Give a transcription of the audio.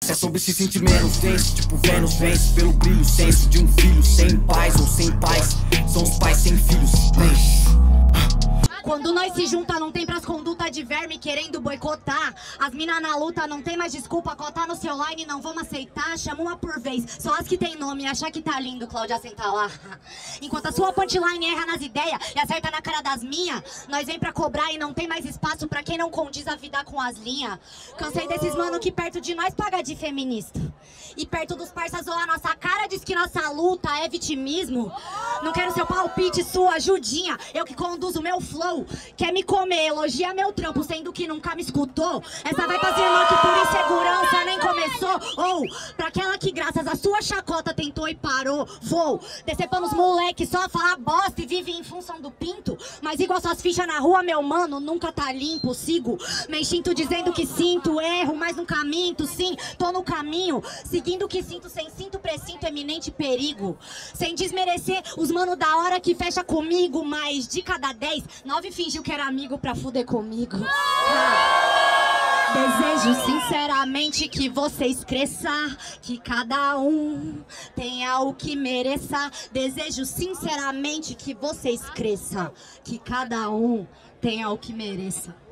Se é sobre se sentir menos denso, tipo Vênus vence pelo brilho senso de um filho sem pais ou sem pais. São os pais sem filhos. Quando nós se junta, não tem pras condutas de verme querendo boicotar. As mina na luta não tem mais desculpa, cotar no seu line não vamos aceitar. Chama uma por vez, só as que tem nome, achar que tá lindo, Cláudia, senta lá. Enquanto a sua punchline erra nas ideias e acerta na cara das minhas, nós vem pra cobrar e não tem mais espaço pra quem não condiz a vida com as linhas. Cansei desses mano que perto de nós paga de feminista e perto dos parças zoa a nossa cara, diz que nossa luta é vitimismo. Não quero seu palpite, sua ajudinha, eu que conduzo meu flow. Quer me comer, elogia meu trampo, sendo que nunca me escutou. Essa vai fazer irmã que por insegurança nem começou. Ou pra aquela que graças à sua chacota tentou e parou. Vou descer panos moleque, só falar bosta e vive em função do pinto. Mas igual suas fichas na rua, meu mano, nunca tá limpo. Sigo meu instinto dizendo que sinto, erro, mas nunca minto. Sim, tô no caminho, seguindo o que sinto, sem cinto, precinto, eminente perigo. Sem desmerecer os mano da hora que fecha comigo, mas de cada 10, 9 fingiu que era amigo pra fuder comigo. Desejo sinceramente que vocês cresçam, que cada um tenha o que mereça. Desejo sinceramente que vocês cresçam, que cada um tenha o que mereça.